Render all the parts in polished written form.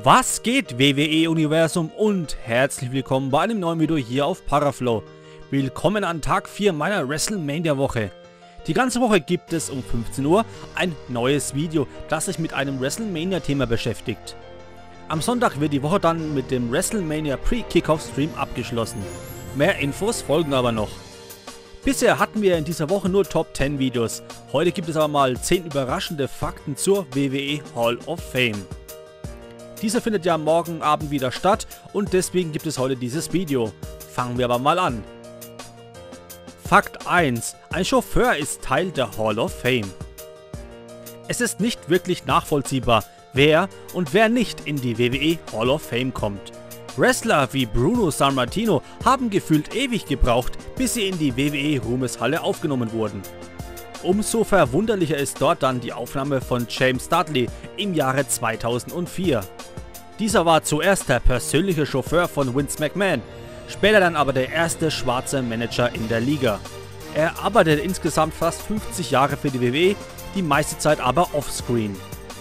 Was geht, WWE-Universum, und herzlich willkommen bei einem neuen Video hier auf Paraflow. Willkommen an Tag 4 meiner WrestleMania-Woche. Die ganze Woche gibt es um 15 Uhr ein neues Video, das sich mit einem WrestleMania-Thema beschäftigt. Am Sonntag wird die Woche dann mit dem WrestleMania Pre-Kickoff-Stream abgeschlossen. Mehr Infos folgen aber noch. Bisher hatten wir in dieser Woche nur Top 10 Videos. Heute gibt es aber mal 10 überraschende Fakten zur WWE Hall of Fame. Dieser findet ja morgen Abend wieder statt und deswegen gibt es heute dieses Video. Fangen wir aber mal an. Fakt 1. Ein Chauffeur ist Teil der Hall of Fame. Es ist nicht wirklich nachvollziehbar, wer und wer nicht in die WWE Hall of Fame kommt. Wrestler wie Bruno Sammartino haben gefühlt ewig gebraucht, bis sie in die WWE Ruhmeshalle aufgenommen wurden. Umso verwunderlicher ist dort dann die Aufnahme von James Dudley im Jahre 2004. Dieser war zuerst der persönliche Chauffeur von Vince McMahon, später dann aber der erste schwarze Manager in der Liga. Er arbeitete insgesamt fast 50 Jahre für die WWE, die meiste Zeit aber offscreen.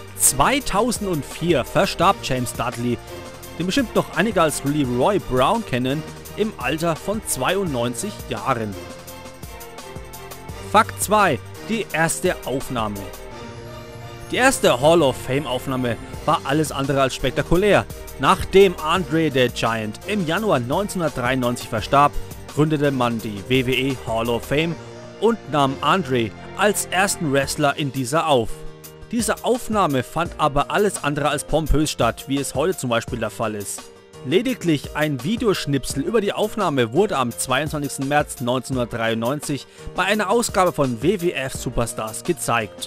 2004 verstarb James Dudley, den bestimmt noch einige als Leroy Brown kennen, im Alter von 92 Jahren. Fakt 2. Die erste Aufnahme. Die erste Hall of Fame Aufnahme war alles andere als spektakulär. Nachdem Andre the Giant im Januar 1993 verstarb, gründete man die WWE Hall of Fame und nahm Andre als ersten Wrestler in dieser auf. Diese Aufnahme fand aber alles andere als pompös statt, wie es heute zum Beispiel der Fall ist. Lediglich ein Videoschnipsel über die Aufnahme wurde am 22. März 1993 bei einer Ausgabe von WWF Superstars gezeigt.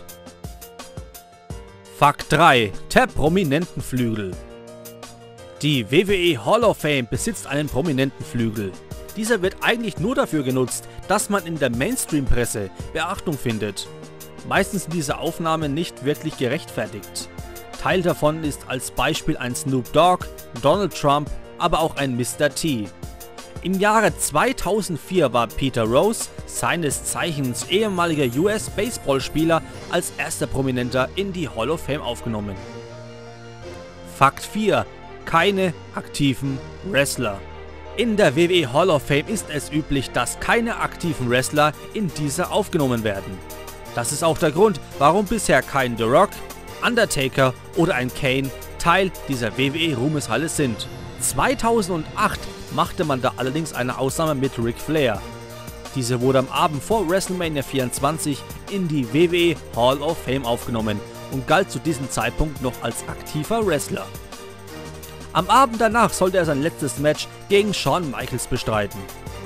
Fakt 3. Der Prominentenflügel. Die WWE Hall of Fame besitzt einen prominenten Flügel. Dieser wird eigentlich nur dafür genutzt, dass man in der Mainstream-Presse Beachtung findet. Meistens sind diese Aufnahmen nicht wirklich gerechtfertigt. Teil davon ist als Beispiel ein Snoop Dogg, Donald Trump, aber auch ein Mr. T. Im Jahre 2004 war Peter Rose, seines Zeichens ehemaliger US-Baseballspieler, als erster Prominenter in die Hall of Fame aufgenommen. Fakt 4. Keine aktiven Wrestler. In der WWE Hall of Fame ist es üblich, dass keine aktiven Wrestler in diese aufgenommen werden. Das ist auch der Grund, warum bisher kein The Rock, Undertaker oder ein Kane Teil dieser WWE Ruhmeshalle sind. 2008 machte man da allerdings eine Ausnahme mit Ric Flair. Diese wurde am Abend vor WrestleMania 24 in die WWE Hall of Fame aufgenommen und galt zu diesem Zeitpunkt noch als aktiver Wrestler. Am Abend danach sollte er sein letztes Match gegen Shawn Michaels bestreiten.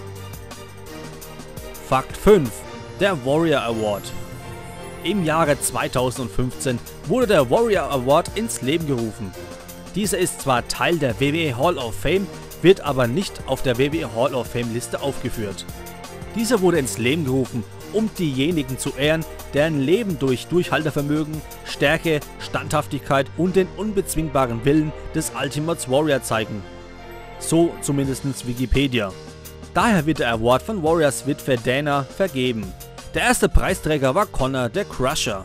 Fakt 5. Der Warrior Award. Im Jahre 2015 wurde der Warrior Award ins Leben gerufen. Dieser ist zwar Teil der WWE Hall of Fame, wird aber nicht auf der WWE Hall of Fame Liste aufgeführt. Dieser wurde ins Leben gerufen, um diejenigen zu ehren, deren Leben durch Durchhaltevermögen, Stärke, Standhaftigkeit und den unbezwingbaren Willen des Ultimate Warrior zeigen. So zumindest Wikipedia. Daher wird der Award von Warriors Witwe Dana vergeben. Der erste Preisträger war Connor the Crusher.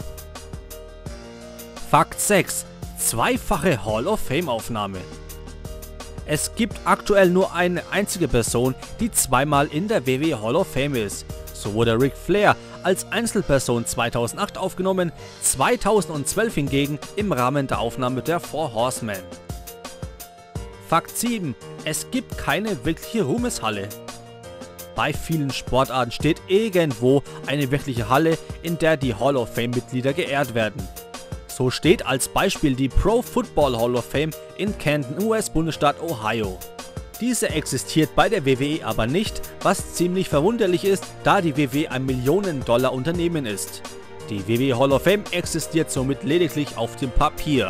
Fakt 6. Zweifache Hall of Fame Aufnahme. Es gibt aktuell nur eine einzige Person, die zweimal in der WWE Hall of Fame ist. So wurde Ric Flair als Einzelperson 2008 aufgenommen, 2012 hingegen im Rahmen der Aufnahme der Four Horsemen. Fakt 7. Es gibt keine wirkliche Ruhmeshalle. Bei vielen Sportarten steht irgendwo eine wirkliche Halle, in der die Hall of Fame Mitglieder geehrt werden. So steht als Beispiel die Pro Football Hall of Fame in Canton, US-Bundesstaat Ohio. Diese existiert bei der WWE aber nicht, was ziemlich verwunderlich ist, da die WWE ein Millionen-Dollar-Unternehmen ist. Die WWE Hall of Fame existiert somit lediglich auf dem Papier.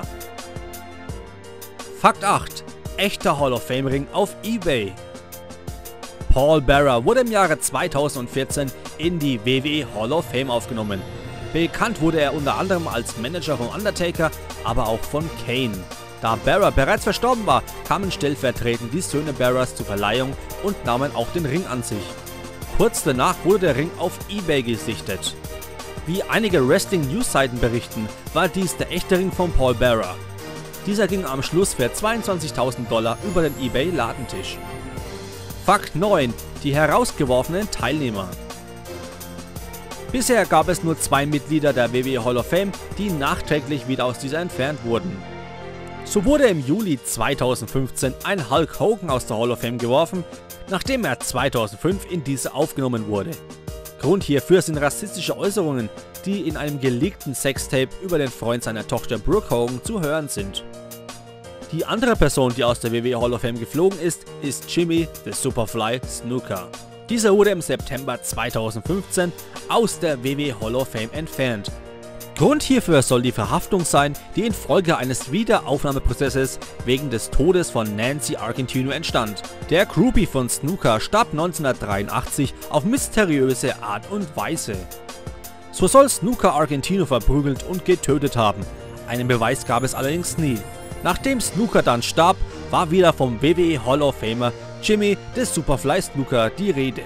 Fakt 8. Echter Hall of Fame Ring auf eBay. Paul Bearer wurde im Jahre 2014 in die WWE Hall of Fame aufgenommen. Bekannt wurde er unter anderem als Manager von Undertaker, aber auch von Kane. Da Bearer bereits verstorben war, kamen stellvertretend die Söhne Bearers zur Verleihung und nahmen auch den Ring an sich. Kurz danach wurde der Ring auf eBay gesichtet. Wie einige Wrestling-News-Seiten berichten, war dies der echte Ring von Paul Bearer. Dieser ging am Schluss für 22.000 $ über den eBay-Ladentisch. Fakt 9. Die herausgeworfenen Teilnehmer. Bisher gab es nur 2 Mitglieder der WWE Hall of Fame, die nachträglich wieder aus dieser entfernt wurden. So wurde im Juli 2015 ein Hulk Hogan aus der Hall of Fame geworfen, nachdem er 2005 in diese aufgenommen wurde. Grund hierfür sind rassistische Äußerungen, die in einem geleakten Sextape über den Freund seiner Tochter Brooke Hogan zu hören sind. Die andere Person, die aus der WWE Hall of Fame geflogen ist, ist Jimmy the Superfly Snuka. Dieser wurde im September 2015 aus der WWE Hall of Fame entfernt. Grund hierfür soll die Verhaftung sein, die infolge eines Wiederaufnahmeprozesses wegen des Todes von Nancy Argentino entstand. Der Groupie von Snuka starb 1983 auf mysteriöse Art und Weise. So soll Snuka Argentino verprügelt und getötet haben. Einen Beweis gab es allerdings nie. Nachdem Snuka dann starb, war wieder vom WWE Hall of Famer Jimmy the Superfly Snuka die Rede.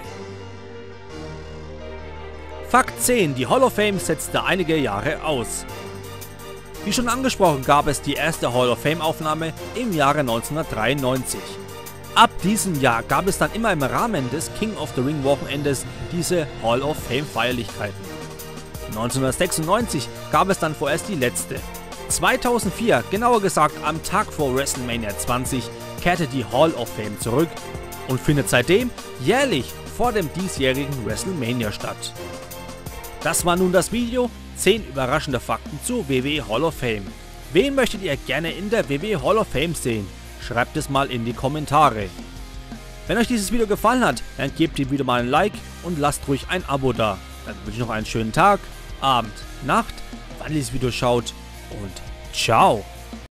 Fakt 10. Die Hall of Fame setzte einige Jahre aus. Wie schon angesprochen, gab es die erste Hall of Fame Aufnahme im Jahre 1993. Ab diesem Jahr gab es dann immer im Rahmen des King of the Ring Wochenendes diese Hall of Fame Feierlichkeiten. 1996 gab es dann vorerst die letzte. 2004, genauer gesagt am Tag vor WrestleMania 20, kehrte die Hall of Fame zurück und findet seitdem jährlich vor dem diesjährigen WrestleMania statt. Das war nun das Video, 10 überraschende Fakten zur WWE Hall of Fame. Wen möchtet ihr gerne in der WWE Hall of Fame sehen? Schreibt es mal in die Kommentare. Wenn euch dieses Video gefallen hat, dann gebt dem Video mal ein Like und lasst ruhig ein Abo da. Dann wünsche ich noch einen schönen Tag, Abend, Nacht, wann ihr dieses Video schaut und ciao!